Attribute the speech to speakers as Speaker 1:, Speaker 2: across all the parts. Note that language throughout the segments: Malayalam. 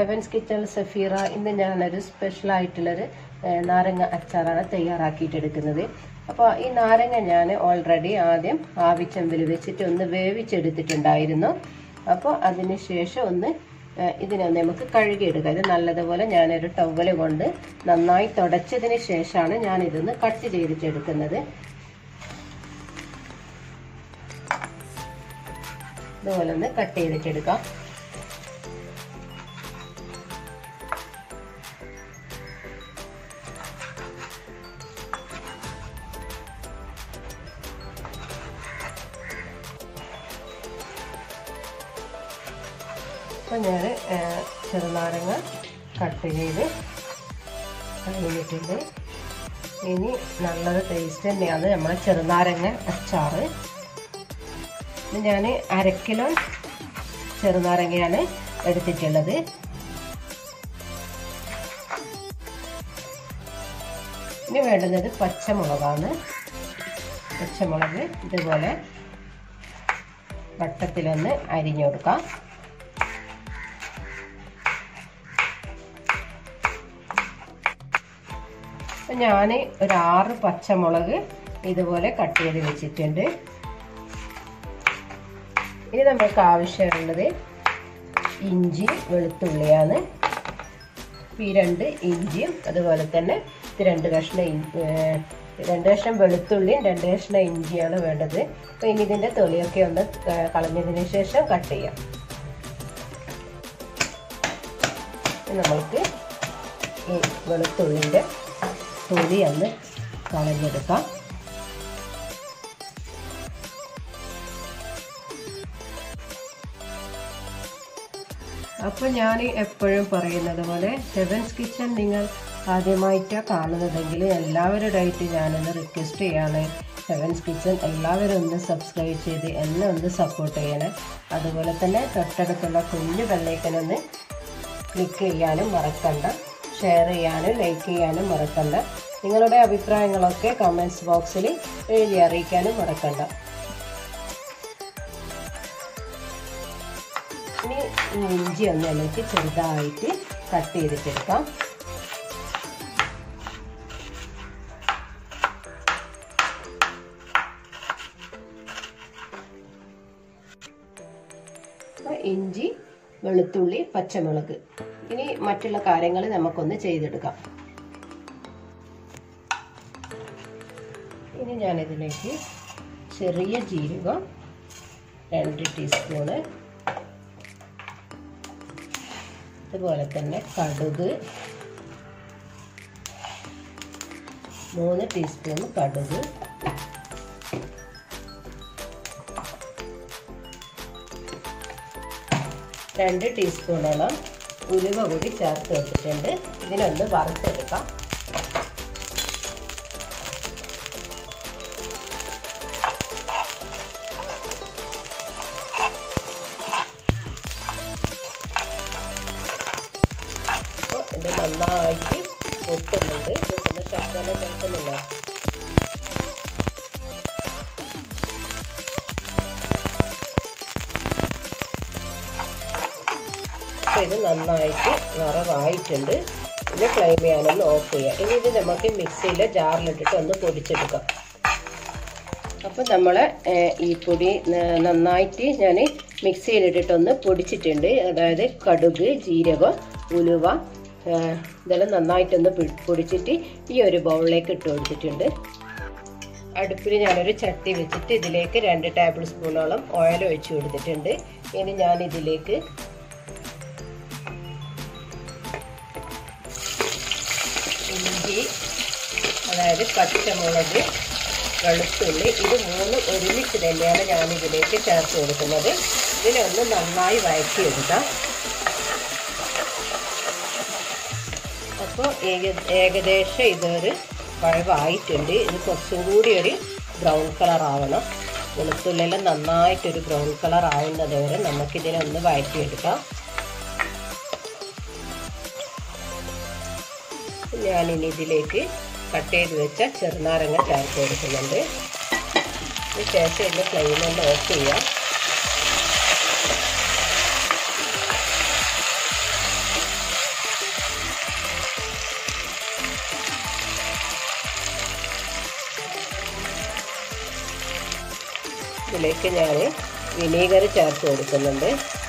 Speaker 1: Heavens kitchen Safeera. ഇന്ന് ഞാനൊരു സ്പെഷ്യലായിട്ടുള്ളൊരു നാരങ്ങ അച്ചാറാണ് തയ്യാറാക്കിയിട്ടെടുക്കുന്നത്. അപ്പോൾ ഈ നാരങ്ങ ഞാൻ ഓൾറെഡി ആദ്യം ആവിച്ചെമ്പിൽ വെച്ചിട്ട് ഒന്ന് വേവിച്ചെടുത്തിട്ടുണ്ടായിരുന്നു. അപ്പോൾ അതിന് ശേഷം ഇതിനൊന്ന് നമുക്ക് കഴുകിയെടുക്കാം. ഇത് നല്ലതുപോലെ ഞാനൊരു ടവല് കൊണ്ട് നന്നായി തുടച്ചതിന് ശേഷമാണ് ഞാനിതൊന്ന് കട്ട് ചെയ്തിട്ടെടുക്കുന്നത്. ഇതുപോലെ ഒന്ന് കട്ട് ചെയ്തിട്ടെടുക്കാം. അപ്പോൾ ഞാൻ ചെറുനാരങ്ങ കട്ട് ചെയ്ത് കഴിഞ്ഞിട്ടുണ്ട്. ഇനി നല്ലൊരു ടേസ്റ്റ് തന്നെയാണ് നമ്മളെ ചെറുനാരങ്ങ അച്ചാറ്. ഞാൻ 1/2 കിലോ ചെറുനാരങ്ങയാണ് എടുത്തിട്ടുള്ളത്. ഇനി വേണ്ടുന്നത് പച്ചമുളകാണ്. പച്ചമുളക് ഇതുപോലെ വട്ടത്തിലൊന്ന് അരിഞ്ഞു കൊടുക്കാം. ഞാൻ ഒരു 6 പച്ചമുളക് ഇതുപോലെ കട്ട് ചെയ്ത് വെച്ചിട്ടുണ്ട്. ഇനി നമുക്ക് ആവശ്യമുള്ളത് ഇഞ്ചി വെളുത്തുള്ളിയാണ്. ഈ 2 ഇഞ്ചിയും അതുപോലെ തന്നെ 2 കഷ്ണം വെളുത്തുള്ളിയും 2 കഷ്ണം ഇഞ്ചിയാണ് വേണ്ടത്. അപ്പോൾ ഇനി ഇതിൻ്റെ തൊലിയൊക്കെ ഒന്ന് കളഞ്ഞതിന് ശേഷം കട്ട് ചെയ്യാം. നമ്മൾക്ക് ഈ വെളുത്തുള്ളിൻ്റെ തൊലി ഒന്ന് കളഞ്ഞെടുക്കാം. അപ്പോൾ ഞാൻ എപ്പോഴും പറയുന്നത് പോലെ ഹെവൻസ് കിച്ചൺ നിങ്ങൾ ആദ്യമായിട്ടാണ് കാണുന്നതെങ്കിൽ എല്ലാവരുമായിട്ട് ഞാനൊന്ന് റിക്വസ്റ്റ് ചെയ്യാണ്. ഹെവൻസ് കിച്ചൺ എല്ലാവരും ഒന്ന് സബ്സ്ക്രൈബ് ചെയ്ത് എന്നെ ഒന്ന് സപ്പോർട്ട് ചെയ്യണം. അതുപോലെ തന്നെ തൊട്ടടുത്തുള്ള കുഞ്ഞു ബെല്ലൈക്കനൊന്ന് ക്ലിക്ക് ചെയ്യാനും മറക്കണ്ട. ഷെയർ ചെയ്യാനും ലൈക്ക് ചെയ്യാനും മറക്കണ്ട. നിങ്ങളുടെ അഭിപ്രായങ്ങളൊക്കെ കമൻറ്റ്സ് ബോക്സിൽ എഴുതി അറിയിക്കാനും മറക്കണ്ട. ഇനി ഇഞ്ചി ഒന്ന് നമുക്ക് ചെറുതായിട്ട് കട്ട് ചെയ്തിട്ടെടുക്കാം. ഇഞ്ചി വെളുത്തുള്ളി പച്ചമുളക്. ഇനി മറ്റുള്ള കാര്യങ്ങൾ നമുക്കൊന്ന് ചെയ്തെടുക്കാം. ഇനി ഞാനിതിലേക്ക് ചെറിയ ജീരകം 2 ടീസ്പൂണ്, അതുപോലെ തന്നെ കടുക് 3 ടീസ്പൂൺ കടുക്, രണ്ട് ടീസ്പൂണോളം ഉലുവ കൂടി ചേർത്ത് വെച്ചിട്ടുണ്ട്. ഇതിനൊന്ന് വറുത്തെടുക്കാം. ഇത് നന്നായിട്ട് പൊട്ടുന്നുണ്ട്. ശബ്ദം കേൾക്കുന്നില്ല. ഇത് നന്നായിട്ട് വറവായിട്ടുണ്ട്. ഇത് ഫ്ലെയിം ചെയ്യാനൊന്ന് ഓഫ് ചെയ്യാം. ഇനി ഇത് നമുക്ക് മിക്സിയിലെ ജാറിലിട്ടിട്ട് ഒന്ന് പൊടിച്ചെടുക്കാം. അപ്പം നമ്മൾ ഈ പൊടി നന്നായിട്ട് ഞാൻ മിക്സിയിലിട്ടിട്ടൊന്ന് പൊടിച്ചിട്ടുണ്ട്. അതായത് കടുക്, ജീരകം, ഉലുവ ഇതെല്ലാം നന്നായിട്ടൊന്ന് പൊടിച്ചിട്ട് ഈ ഒരു ബൗളിലേക്ക് ഇട്ട് കൊടുത്തിട്ടുണ്ട്. അടുപ്പിൽ ഞാനൊരു ചട്ടി വെച്ചിട്ട് ഇതിലേക്ക് 2 ടേബിൾ സ്പൂണോളം ഓയിൽ ഒഴിച്ച് കൊടുത്തിട്ടുണ്ട്. ഇനി ഞാനിതിലേക്ക് ഇഞ്ചി, അതായത് പച്ചമുളക്, വെളുത്തുള്ളി ഇത് 3 ഒരുമിച്ച് തന്നെയാണ് ഞാനിതിലേക്ക് ചേർത്ത് കൊടുക്കുന്നത്. ഇതിനൊന്ന് നന്നായി വഴറ്റിയെടുക്കാം. അപ്പോൾ ഏകദേശം ഇതൊരു വഴവായിട്ടുണ്ട്. ഇത് കുറച്ചും കൂടി ഒരു ബ്രൗൺ കളർ ആവണം. വെളുത്തുള്ളിയെല്ലാം നന്നായിട്ടൊരു ബ്രൗൺ കളർ ആവുന്നത് വരെ നമുക്കിതിനൊന്ന് വഴറ്റിയെടുക്കാം. ഞാനിനി ഇതിലേക്ക് കട്ട് ചെയ്ത് വെച്ച ചെറുനാരങ്ങ ചേർത്ത് കൊടുക്കുന്നുണ്ട്. ഇതിന് ശേഷം ഇതിൻ്റെ ഫ്ലെയിം ഒന്ന് ഓഫ് ചെയ്യാം. ഇതിലേക്ക് ഞാൻ വിനീഗർ ചേർത്ത് കൊടുക്കുന്നുണ്ട്.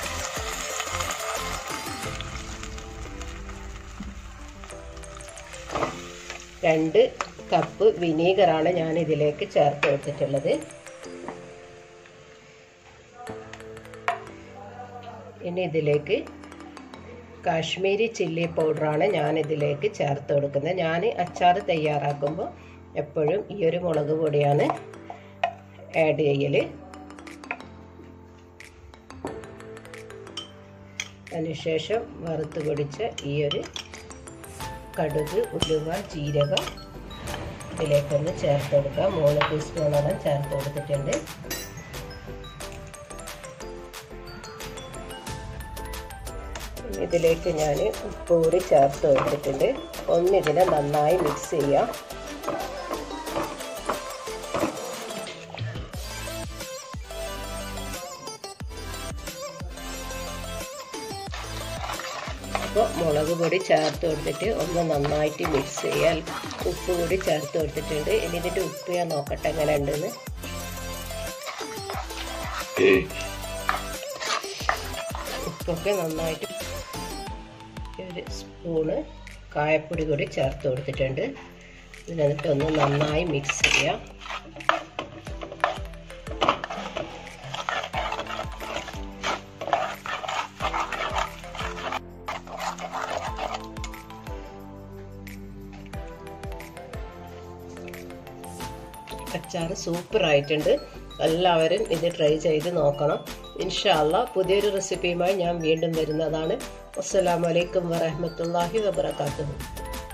Speaker 1: രണ്ട് കപ്പ് വിനീഗറാണ് ഞാൻ ഇതിലേക്ക് ചേർത്ത് കൊടുത്തിട്ടുള്ളത്. ഇനി ഇതിലേക്ക് കാശ്മീരി ചില്ലി പൗഡറാണ് ഞാൻ ഇതിലേക്ക് ചേർത്ത് കൊടുക്കുന്നത്. ഞാൻ അച്ചാർ തയ്യാറാക്കുമ്പോൾ എപ്പോഴും ഈ ഒരു മുളക് പൊടിയാണ് ആഡ് ചെയ്യൽ. അതിനുശേഷം വറുത്ത് പൊടിച്ച ഈ ഒരു കടുക്, ഉലുവ, ജീരകം ഇതിലേക്കൊന്ന് ചേർത്ത് കൊടുക്കുക. 3 ടീസ്പൂണോളം ചേർത്ത് കൊടുത്തിട്ടുണ്ട്. ഇതിലേക്ക് ഞാൻ ഉപ്പ് കൂടി ചേർത്ത് കൊടുത്തിട്ടുണ്ട്. ഒന്നിതിനെ നന്നായി മിക്സ് ചെയ്യാം. അപ്പോൾ മുളക് പൊടി ചേർത്ത് കൊടുത്തിട്ട് ഒന്ന് നന്നായിട്ട് മിക്സ് ചെയ്യാൻ ഉപ്പ് കൂടി ചേർത്ത് കൊടുത്തിട്ടുണ്ട്. ഇനി ഇതിൻ്റെ ഉപ്പ് ഞാൻ നോക്കട്ടെ എങ്ങനെ ഉണ്ടെന്ന്. ഉപ്പൊക്കെ നന്നായിട്ട് ഒരു സ്പൂണ് കായപ്പൊടി കൂടി ചേർത്ത് കൊടുത്തിട്ടുണ്ട്. ഇതിനകത്തൊന്ന് നന്നായി മിക്സ് ചെയ്യാം. അച്ചാർ സൂപ്പറായിട്ടുണ്ട്. എല്ലാവരും ഇത് ട്രൈ ചെയ്ത് നോക്കണം. ഇൻഷാ അല്ലാഹ് പുതിയൊരു റെസിപ്പിയുമായി ഞാൻ വീണ്ടും വരുന്നതാണ്. അസ്സലാമു അലൈക്കും വറഹ്മത്തുള്ളാഹി വബറകാതുഹു.